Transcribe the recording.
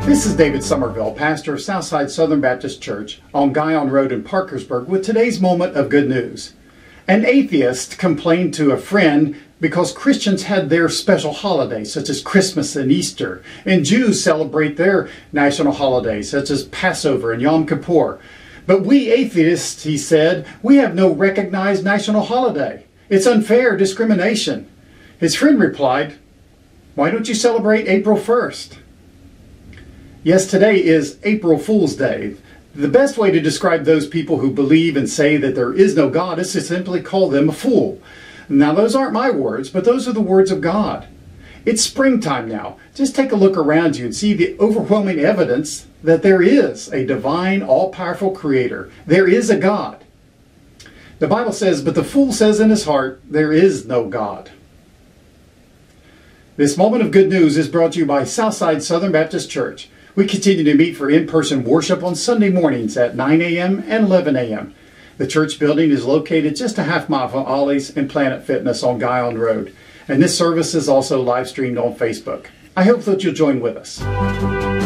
This is David Somerville, pastor of Southside Southern Baptist Church on Guyon Road in Parkersburg with today's moment of good news. An atheist complained to a friend because Christians had their special holidays such as Christmas and Easter, and Jews celebrate their national holidays such as Passover and Yom Kippur. But we atheists, he said, we have no recognized national holiday. It's unfair discrimination. His friend replied, "Why don't you celebrate April 1st?" Yes, today is April Fool's Day. The best way to describe those people who believe and say that there is no God is to simply call them a fool. Now, those aren't my words, but those are the words of God. It's springtime now. Just take a look around you and see the overwhelming evidence that there is a divine, all-powerful creator. There is a God. The Bible says, "But the fool says in his heart, there is no God." This moment of good news is brought to you by Southside Southern Baptist Church. We continue to meet for in-person worship on Sunday mornings at 9 a.m. and 11 a.m. The church building is located just a half mile from Ollie's and Planet Fitness on Guyon Road. And this service is also live streamed on Facebook. I hope that you'll join with us.